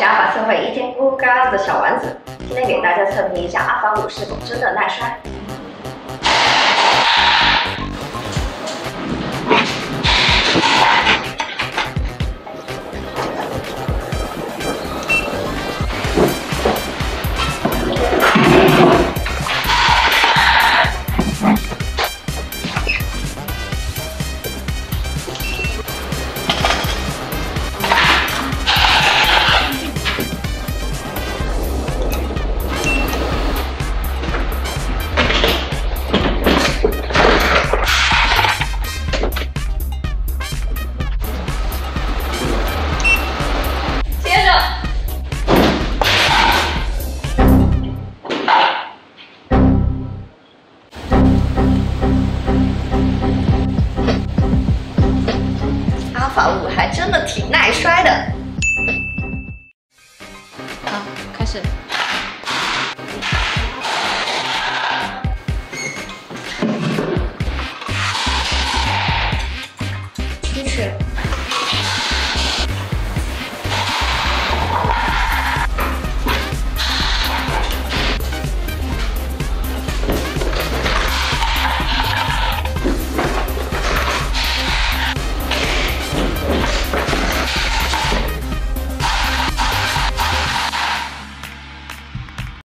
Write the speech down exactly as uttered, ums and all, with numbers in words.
是阿法测绘一天不嘎的小丸子，今天给大家测评一下阿法五是否真的耐摔。阿法五还真的挺耐摔的。 好，开始。